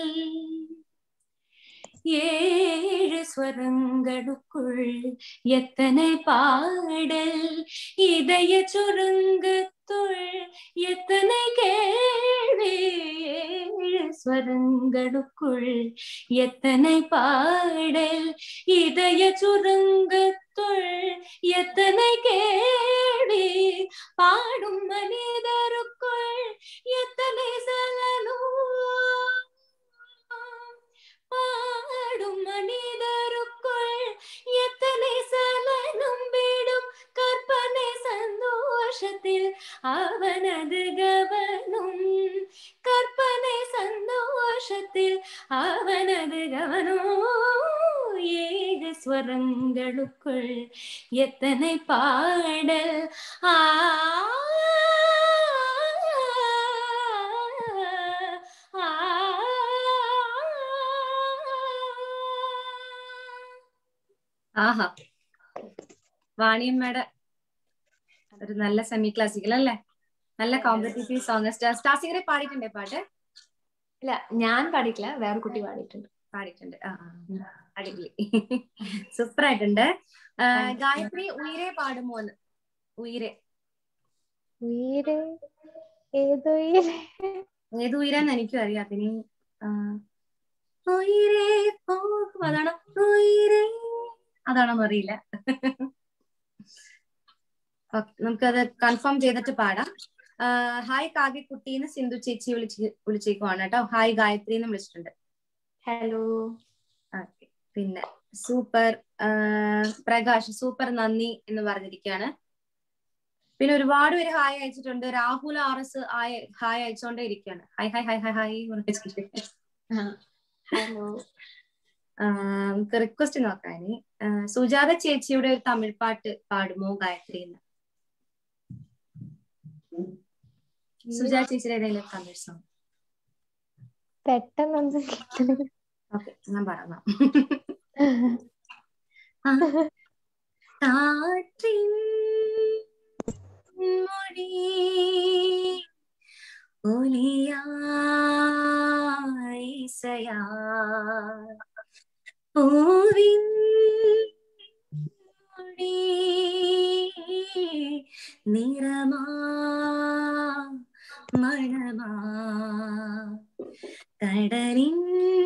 ஏழு ஸ்வரங்களுக்குள் எத்தனை பாடல், இதய சுருங்கத்துள் எத்தனை கேள்வி, ஏழு ஸ்வரங்களுக்குள் எத்தனை பாடல், இதய சுருங்கத்துள் எத்தனை கேள்வி பாடும் மனிதருக்குள் எத்தனை சலனம் பாடும் மனிதருக்குள் எத்தனை சலனம் விடும் கற்பனை சந்தோஷத்தில் அவனது கவனம் கற்பனை சந்தோஷத்தில் அவனது கவனம் ஏக ஸ்வரங்களுக்குள் எத்தனை பாடல் ஆ ആഹാ, വാണിയമ്മയുടെ ഒരു നല്ല സെമി ക്ലാസിക്കൽ അല്ലേ, നല്ല കോമ്പറ്റീറ്റീവ് സോങ്. സ്റ്റാസികരെ പാടിയിട്ടുണ്ടേ പാട്ട്? ഇല്ല, ഞാൻ പാടിയിട്ടില്ല, വേറെ കുട്ടി പാടിയിട്ടുണ്ട്. പാടിയിട്ടുണ്ട്. ആ അടിപൊളി, സൂപ്പർ ആയിട്ടുണ്ട്. ഗായത്രി ഉയരെ പാടുമോന്ന്? ഉയരെ ഉയരെ ഏതോ ഏത് ഉയരാന്ന് എനിക്കും അറിയാം. അതിന് ഉയരെ പോകും, അതാണോ ഉയരെ, അതാണോന്ന് അറിയില്ല. ഓക്കെ, നമുക്കത് കൺഫേം ചെയ്തിട്ട് പാടാം. ഹായ് കാവ്യക്കുട്ടീന്ന് സിന്ധു ചേച്ചി വിളിച്ച് വിളിച്ചേക്കുവാണ് കേട്ടോ. ഹായ് ഗായത്രി എന്ന് വിളിച്ചിട്ടുണ്ട്. ഹലോ. ഓക്കെ, പിന്നെ സൂപ്പർ പ്രകാശ് സൂപ്പർ നന്ദി എന്ന് പറഞ്ഞിരിക്കുകയാണ്. പിന്നെ ഒരുപാട് പേര് ഹായ് അയച്ചിട്ടുണ്ട്. രാഹുൽ ആർ എസ് ഹായ് അയച്ചോണ്ടേ ഇരിക്കുകയാണ്. Hi hi hi hi hi hello. നമുക്ക് റിക്വസ്റ്റ് നോക്കാന് സുജാത ചേച്ചിയുടെ ഒരു തമിഴ് പാട്ട് പാടുമോ ഗായത്രി എന്ന്? സുജാത ചേച്ചിയുടെ ഏതെങ്കിലും തമിഴ് സോങ് പെട്ടെന്ന്. ഓക്കെ, ഞാൻ പറയാം. കാറ്റിൻ മൊഴി ഒലിയായി ഇസയാ പൂവിൻ മൊഴി നിറമാ മണമാ കടലിൻ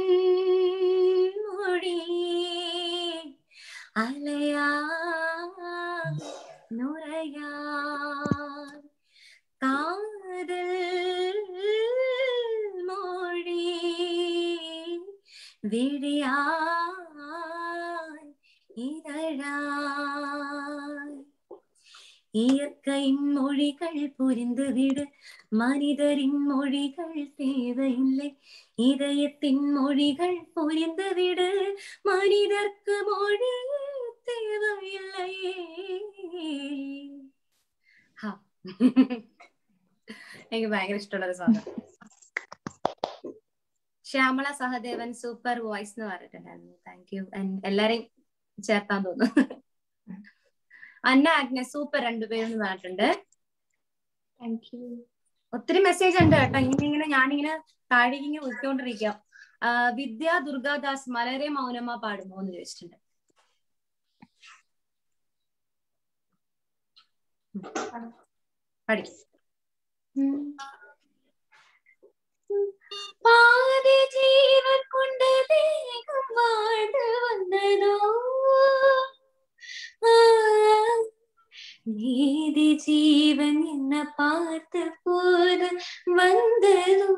മൊഴി അലയാ നുരയാ കാതൽ മൊഴി വിഴിയാய் இதழாய் இயற்கையின் மொழிகள் புரிந்துவிடு மனிதரின் மொழிகள் தேவையில்லை இதயத்தின் மொழிகள் புரிந்துவிடு மனிதர்க்கு மொழி தேவையில்லை. എനിക്ക് ഭയങ്കര ഇഷ്ടമുള്ളൊരു song. Shyamala Sahadevan super voice എന്ന് പറഞ്ഞിട്ടുണ്ടായിരുന്നു. Thank you. എല്ലാരെയും ചേർത്താൻ തോന്നുന്നു. അന്ന ആഗ്നസ് സൂപ്പർ രണ്ടുപേരും പറഞ്ഞിട്ടുണ്ട്. Thank you. ഒത്തിരി മെസ്സേജ് ഉണ്ട് കേട്ടോ. ഇങ്ങനെ ഇങ്ങനെ ഞാനിങ്ങനെ താഴേക്ക് ഇങ്ങനെ വിളിക്കൊണ്ടിരിക്കാം. വിദ്യ ദുർഗാദാസ് മലരെ മൗനമ പാടുമോ എന്ന് ചോദിച്ചിട്ടുണ്ട്. പഠിക്കും. பாதி ஜீவன் கொண்ட தேகம் வாழ்ந்து வந்ததோ நீதி ஜீவன் என்ன பார்த்து போது வந்ததோ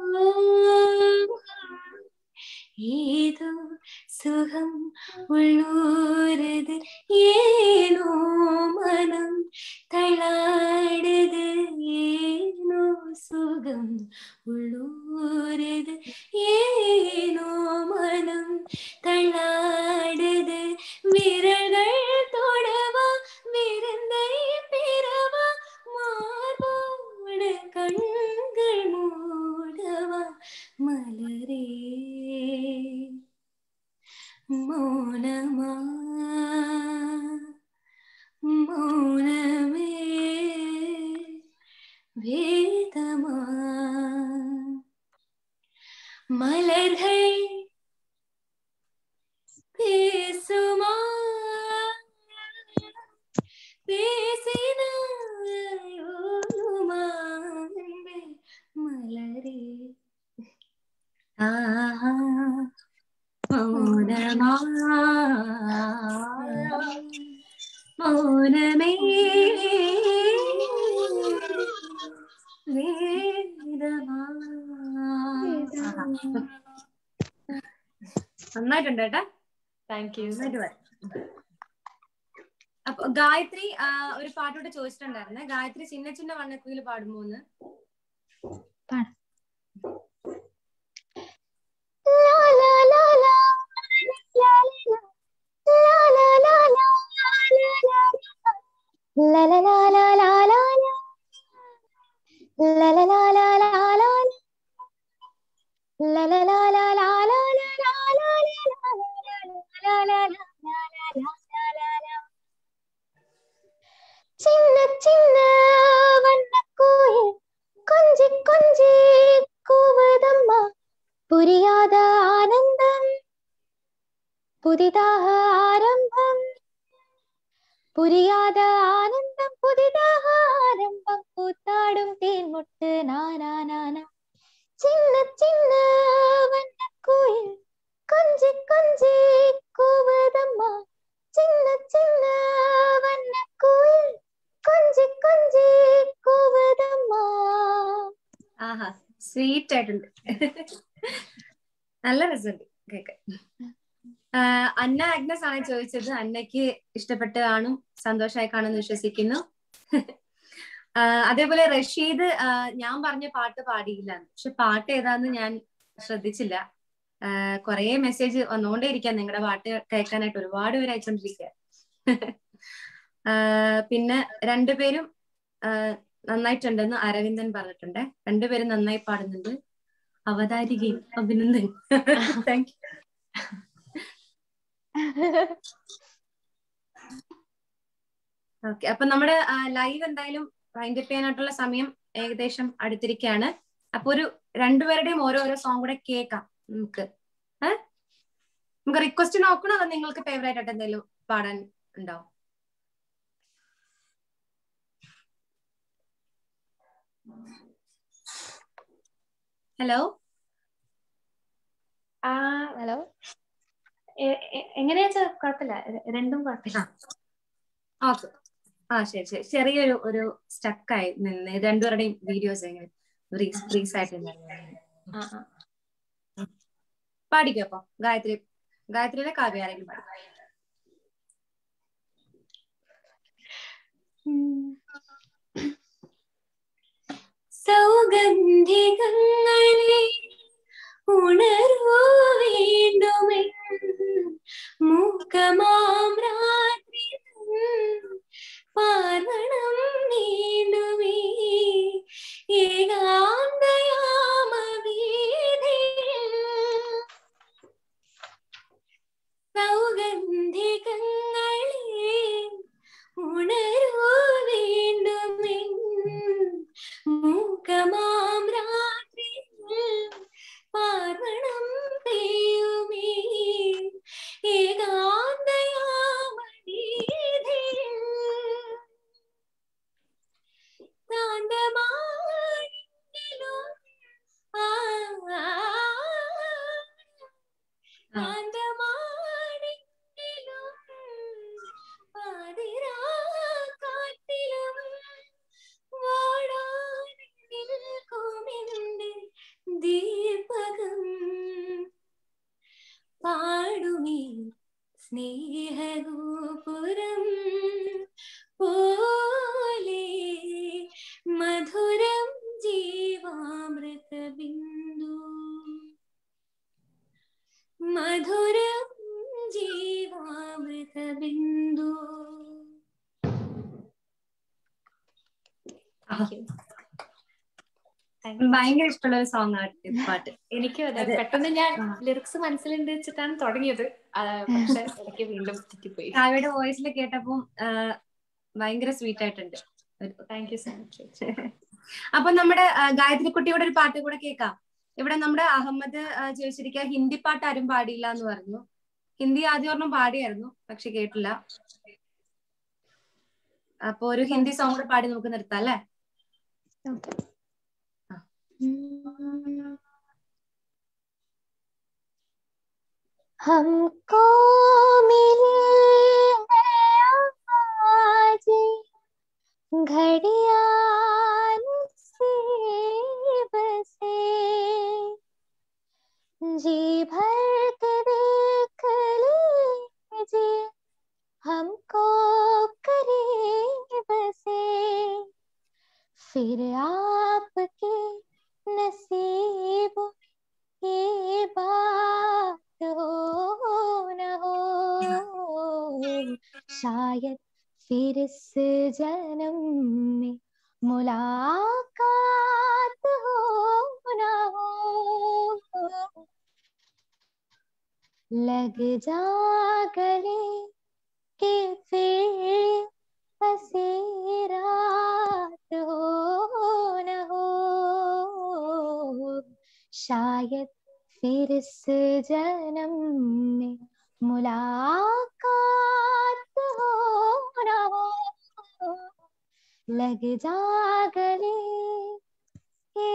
ஏதோ சுகம் உள்ளூரது ஏனோ மனம் தளாடுது ஏனோ சுகம் உள்ளூரது ஏனோ மனம் தளாடுது விரல்கள் தொடவா விருந்தை பெறவா மார்போடு கண்கள் மூடவா மலரே மௌனமா மௌனமே வேதமா மலர்கள் பேசுமா பேசினாயுமா மலரே ஆஹா மௌனமா മൗനമേ വേദമാ. ആഹാ. നന്നായിട്ടുണ്ട് കേട്ടാ. Thank you. നന്നായിട്ട് പാടി. അപ്പൊ ഗായത്രി ആ, ഒരു പാട്ടോട്ട് ചോദിച്ചിട്ടുണ്ടായിരുന്നേ. ഗായത്രി ചിന്ന ചിന്ന വണ്ണക്കുയിൽ പാടുമോന്ന്. சின்ன சின்ன வண்ணக்கோயில் கொஞ்சி கொஞ்சி கூவதம்மா, புரியாத ஆனந்தம் புதிதாக ஆரம்பம், புரியாத ஆனந்தம் புதிதாக ஆரம்பம், கூத்தாடும் தேன் முட்டு நானா நானா. சின்ன சின்ன வண்ணக்கோயில் கொஞ்சி கொஞ்சி கூவதம்மா, சின்ன சின்ன வண்ணக்கோயில் கொஞ்சി கொஞ்சി കൂവതമ്മാ. ആഹാ, സ്വീറ്റ് ആയിട്ടുണ്ട്. നല്ല രസമുണ്ട് കേൾക്കാൻ. അന്ന ആഗ്നസ് ആണ് ചോദിച്ചത്. അന്നയ്ക്ക് ഇഷ്ടപ്പെട്ട് കാണും, സന്തോഷമായി കാണുമെന്ന് വിശ്വസിക്കുന്നു. അതേപോലെ റഷീദ് ഞാൻ പറഞ്ഞ പാട്ട് പാടിയില്ല, പക്ഷെ പാട്ട് ഏതാന്ന് ഞാൻ ശ്രദ്ധിച്ചില്ല. കൊറേ മെസ്സേജ് വന്നുകൊണ്ടേ ഇരിക്കാം നിങ്ങളുടെ പാട്ട് കേൾക്കാനായിട്ട്, ഒരുപാട് പേര് അയച്ചോണ്ടിരിക്കുക. പിന്നെ രണ്ടുപേരും നന്നായിട്ടുണ്ടെന്ന് അരവിന്ദൻ പറഞ്ഞിട്ടുണ്ട്. രണ്ടുപേരും നന്നായി പാടുന്നുണ്ട്. അവതാരികയും അഭിനന്ദൻ. Thank you. ഓക്കെ, അപ്പൊ നമ്മുടെ ലൈവ് എന്തായാലും വൈൻഡപ്പ് ചെയ്യാനായിട്ടുള്ള സമയം ഏകദേശം അടുത്തിരിക്കുകയാണ്. അപ്പൊ ഒരു രണ്ടുപേരുടെയും ഓരോരോ സോങ് കൂടെ കേൾക്കാം നമുക്ക്. ഏഹ് നമുക്ക് റിക്വസ്റ്റ് നോക്കണോ, അതോ നിങ്ങൾക്ക് ഫേവറേറ്റ് ആയിട്ട് എന്തെങ്കിലും പാടാൻ ഉണ്ടോ? ഹലോ ആ ഹലോ, എങ്ങനെയാ? കുഴപ്പമില്ല, രണ്ടും കുഴപ്പമില്ല. ഓക്കെ, ആ ശരി ശരി. ചെറിയൊരു ഒരു സ്റ്റക്കായി നിന്ന് രണ്ടുപേരുടെയും വീഡിയോസ് എങ്ങനെ ഫ്രീസ് ആയിട്ടുണ്ടായിരുന്നു. പാടിക്കോ അപ്പൊ. ഗായത്രി ഗായത്രിയുടെ കാവ്യ ആരെങ്കിലും പാടി. സൗഗന്ധികങ്ങളെ ഉണർവോ വീണ്ടുമേ മൂക്കമാം രാത്രി പാർവണം നീണ്ടുമേ ഏകാന്തയാമവീഥിയിൽ സൗഗന്ധികങ്ങളെ ഉണർവോ വീണ്ടുമേ മൂക്കമാം രാത്രി പാർവണം പെയ്യുമേ ഏകാന്തയാമവീഥിയിൽ കാന്തമാണെങ്കിലും ആ കാന്തമാണെങ്കിലും പാതിരാ കാറ്റിലും വാടാതെ നിൽക്കുമെന്റെ ദീപകം പാടുമീ സ്നേഹഗോപുരം പോലെ മധുരം ജീവാമൃത ബിന്ദു മധുരം ജീവാമൃത ബിന്ദു. ഭയങ്കര ഇഷ്ടമുള്ള ഒരു സോങ് ആണ് പാട്ട്. എനിക്കും അതെ. പെട്ടെന്ന് ഞാൻ ലിറിക്സ് മനസ്സിലുണ്ട് വെച്ചിട്ടാണ് തുടങ്ങിയത്, പക്ഷെ ഇടയ്ക്ക് വീണ്ടും തെറ്റിപ്പോയി. കാവ്യയുടെ വോയിസിൽ കേട്ടപ്പോൾ ഭയങ്കര സ്വീറ്റ് ആയിട്ടുണ്ട്. Thank you so much. അപ്പൊ നമ്മുടെ ഗായത്രി കുട്ടിയുടെ ഒരു പാട്ട് കൂടെ കേൾക്കാം. ഇവിടെ നമ്മുടെ അഹമ്മദ് ചോദിച്ചിരിക്കുക ഹിന്ദി പാട്ട് ആരും പാടിയില്ല എന്ന് പറഞ്ഞു. ഹിന്ദി ആദ്യം ഒരെണ്ണം പാടിയായിരുന്നു, പക്ഷെ കേട്ടില്ല. അപ്പൊ ഒരു ഹിന്ദി സോങ് കൂടെ പാടി നമുക്ക് നിർത്താം അല്ലേ? हमको मिली है घड़ियाल नसीब से जी भर के देख लीजिए हमको करीब से, फिर आपके नसीबों ये बात हो न हो, शायद फिर इस जन्म में मुलाकात हो न हो, लग जा गले के फिर हंसी रात हो न हो, शायद फिर इस जन्म में मुलाकात हो न हो, लग जा गले के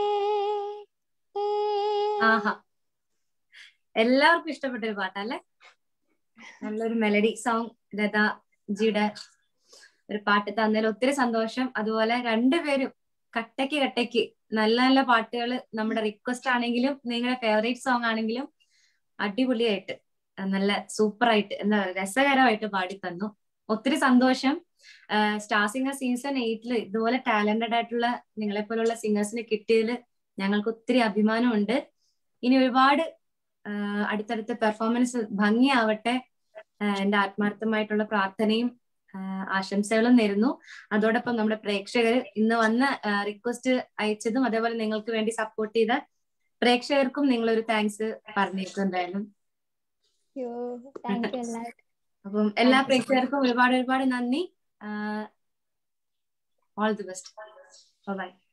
ആഹാ, എല്ലാവർക്കും ഇഷ്ടപ്പെട്ട ഒരു പാട്ടല്ലേ? നല്ലൊരു മെലഡി സോങ് ലതാ ജിയുടെ ഒരു പാട്ട് തന്നതിൽ ഒത്തിരി സന്തോഷം. അതുപോലെ രണ്ടുപേരും കട്ടയ്ക്ക് കട്ടയ്ക്ക് നല്ല നല്ല പാട്ടുകൾ, നമ്മുടെ റിക്വസ്റ്റ് ആണെങ്കിലും നിങ്ങളുടെ ഫേവറേറ്റ് സോങ് ആണെങ്കിലും അടിപൊളിയായിട്ട് നല്ല സൂപ്പറായിട്ട് എന്താ രസകരമായിട്ട് പാടി തന്നു. ഒത്തിരി സന്തോഷം. സ്റ്റാർ സിംഗർ സീസൺ എയ്റ്റില് ഇതുപോലെ ടാലന്റഡ് ആയിട്ടുള്ള നിങ്ങളെ പോലുള്ള സിംഗേഴ്സിന് കിട്ടിയതിൽ ഞങ്ങൾക്ക് ഒത്തിരി അഭിമാനമുണ്ട്. ഇനി ഒരുപാട് അടുത്തടുത്ത പെർഫോമൻസ് ഭംഗിയാവട്ടെ. എന്റെ ആത്മാർത്ഥമായിട്ടുള്ള പ്രാർത്ഥനയും ആശംസകളും നേരുന്നു. അതോടൊപ്പം നമ്മുടെ പ്രേക്ഷകർ ഇന്ന് വന്ന് റിക്വസ്റ്റ് അയച്ചതും അതേപോലെ നിങ്ങൾക്ക് വേണ്ടി സപ്പോർട്ട് ചെയ്ത പ്രേക്ഷകർക്കും നിങ്ങളൊരു താങ്ക്സ് പറഞ്ഞേക്കും എന്തായാലും. അപ്പം എല്ലാ പ്രേക്ഷകർക്കും ഒരുപാട് ഒരുപാട് നന്ദി. All the best. ബൈ.